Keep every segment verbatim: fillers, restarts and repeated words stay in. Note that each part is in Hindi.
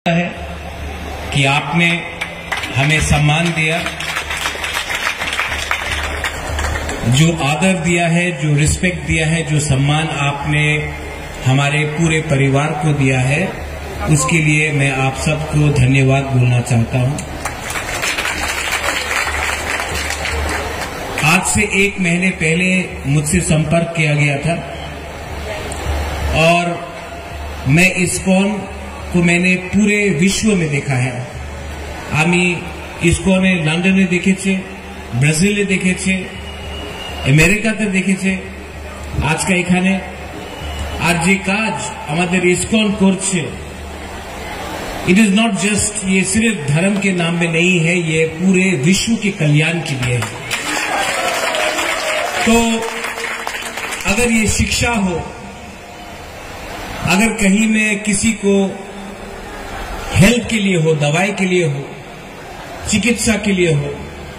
है कि आपने हमें सम्मान दिया, जो आदर दिया है, जो रिस्पेक्ट दिया है, जो सम्मान आपने हमारे पूरे परिवार को दिया है, उसके लिए मैं आप सबको धन्यवाद बोलना चाहता हूं। आज से एक महीने पहले मुझसे संपर्क किया गया था और मैं इस्कॉन को मैंने पूरे विश्व में देखा है। आमी इस्कॉने लंडने देखेছে, ব্রাজিলে দেখেছে, আমেরিকাতে দেখেছে, আজকে এখানে। আর যে কাজ আমাদের इस्कॉन করছে, इट इज नॉट जस्ट, ये सिर्फ धर्म के नाम में नहीं है, ये पूरे विश्व के कल्याण के लिए है। तो अगर ये शिक्षा हो, अगर कहीं में किसी को हेल्थ के लिए हो, दवाई के लिए हो, चिकित्सा के लिए हो,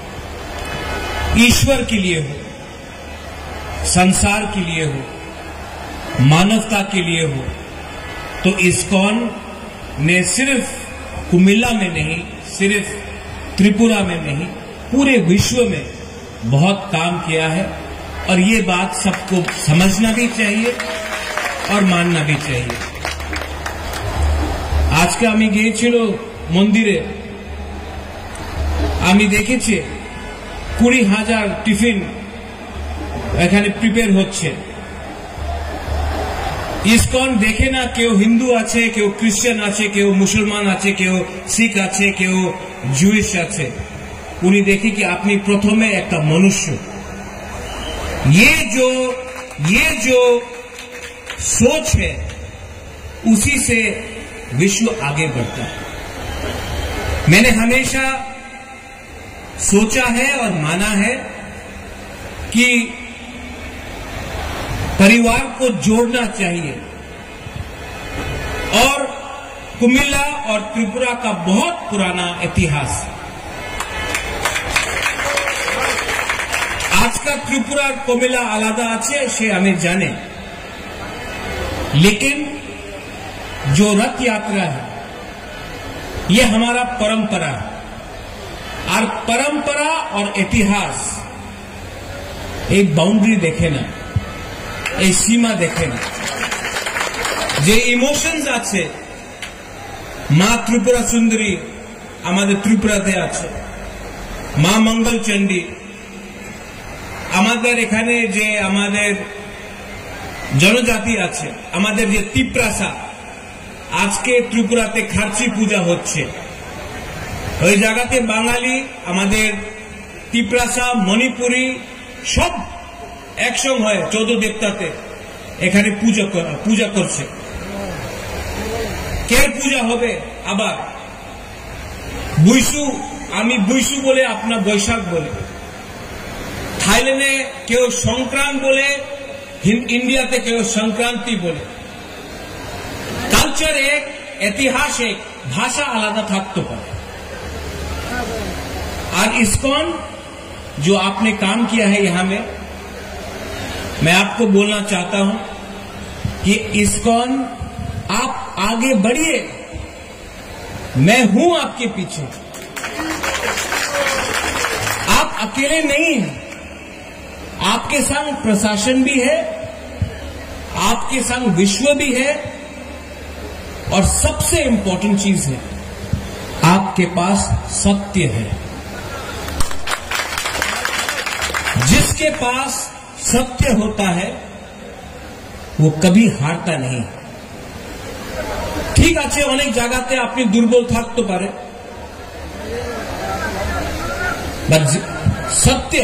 ईश्वर के लिए हो, संसार के लिए हो, मानवता के लिए हो, तो इस्कॉन ने सिर्फ कुमिल्ला में नहीं, सिर्फ त्रिपुरा में नहीं, पूरे विश्व में बहुत काम किया है। और ये बात सबको समझना भी चाहिए और मानना भी चाहिए। আজকে আমি গিয়েছিল মন্দিরে, আমি দেখেছি কুড়ি হাজার টিফিন এখানে প্রিপেয়ার হচ্ছে। ইসকন দেখে না কেউ হিন্দু আছে, কেউ খ্রিস্টান আছে, কেউ মুসলমান আছে, কেউ শিখ আছে, কেউ জুইশ আছে। উনি দেখে কি আপনি প্রথমে একটা মনুষ্য। ये जो ये जो सोच है, उसी से विश्व आगे बढ़ता है। मैंने हमेशा सोचा है और माना है कि परिवार को जोड़ना चाहिए, और कुमिल्ला और त्रिपुरा का बहुत पुराना इतिहास। आज का त्रिपुरा और कुमिल्ला आलादा আছে সে আমি জানি, लेकिन जो रथ यात्रा है ये हमारा परंपरा है। और परंपरा और इतिहास एक बाउंड्री देखे ना, एक सीमा देखे ना। जे इमोशंस আছে, মা ত্রিপুরা সুন্দরী আমাদের ত্রিপুরাতে আছে, মা মঙ্গল চণ্ডী আমাদের এখানে, যে আমাদের জনজাতি আছে, আমাদের যে তিপ্রাসা, আজকে ত্রিপুরাতে খার্চি পূজা হচ্ছে। ওই জায়গাতে বাঙালি, আমাদের তিপ্রাসা, মণিপুরি সব একসঙ্গে হয় চৌদ্দ দেবতাতে এখানে পূজা পূজা করছে। কে পূজা হবে আবার বুইসু, আমি বুইসু বলে, আপনার বৈশাখ বলে। থাইল্যান্ডে কেউ সংক্রান্ত বলে, ইন্ডিয়াতে কেউ সংক্রান্তি বলে। कल्चर एक, इतिहास एक, भाषा आलादा থাকতে পারে। और इस्कॉन जो आपने काम किया है यहां में, मैं आपको बोलना चाहता हूं कि इस्कॉन आप आगे बढ़िए, मैं हूं आपके पीछे। आप अकेले नहीं हैं, आपके संग प्रशासन भी है, आपके संग विश्व भी है, और सबसे इंपॉर्टेंट चीज है आपके पास सत्य है। जिसके पास सत्य होता है वो कभी हारता नहीं। ठीक আছে, অনেক জায়গাতে আপনি দুর্বল থাকতে পারে, বাট सत्य,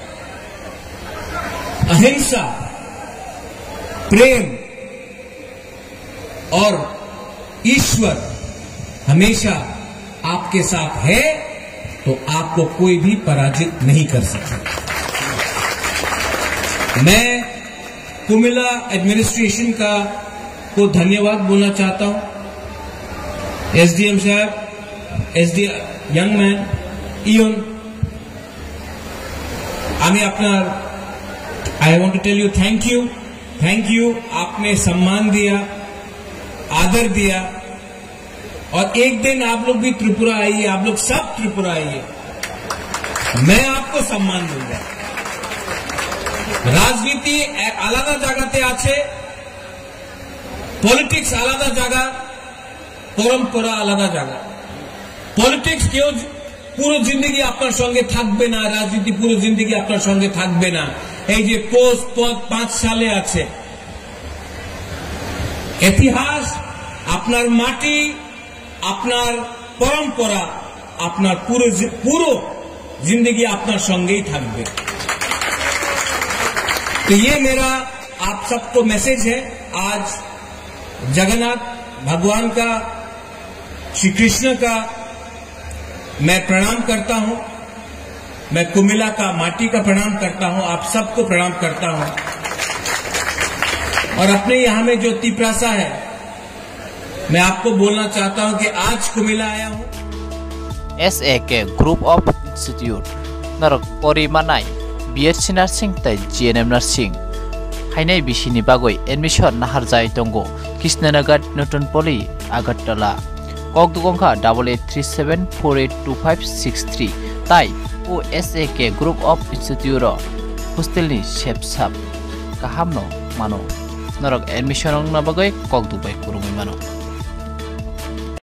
अहिंसा, प्रेम और ईश्वर हमेशा आपके साथ है, तो आपको कोई भी पराजित नहीं कर सकता। मैं कुमिल्ला एडमिनिस्ट्रेशन का को धन्यवाद बोलना चाहता हूं। एसडीएम साहब, एसडी यंग मैन इयन, আমি আপনার I want to tell you thank you, thank you. आपने सम्मान दिया, आदर दिया, और एक दिन आप लोग भी त्रिपुरा आइए, आप लोग सब त्रिपुरा आइए, मैं आपको सम्मान दूंगा। राजनीति आलादा जगहते आछे, पॉलिटिक्स आलादा जगह, परम्परा आलादा जगह। पॉलिटिक्स क्यों পুরো জিন্দেগি আপনার সঙ্গে থাকবে না, রাজনীতি পুরো জিন্দেগি আপনার সঙ্গে থাকবে না। এই যে পোস্ট পদ পাঁচ সালে আছে, ইতিহাস, আপনার মাটি, আপনার পরম্পরা, আপনার পুরো পুরো जिंदगी আপনার সঙ্গেই থাকবে। तो ये मेरा आप सबको मैसेज है। आज जगन्नाथ भगवान का, श्री कृष्ण का मैं प्रणाम करता हूं, मैं कुमिला का माटी का प्रणाम करता हूं, आप सबको प्रणाम करता हूं। और अपने यहां में जो तिप्रासा है, मैं आपको बोलना चाहता हूं कि आज कुमिला आया हूं। S A K group of institute नरक परिमानाय बीएससी नार्सिंग तै जीएनएम नार्सिंग हाइनाय बिसिनि बागै एडमिशन नाहार जाय दंगो कृष्णनगर नतुन पल्ली आगरतला ककदुगंखा double eight three seven four eight two five six three ताई O S A K group of institute हॉस्टेलनि सेबसाब गाहाम न मानो नरक एडमिशन बागै ककदुबाय कुरुमै मानो।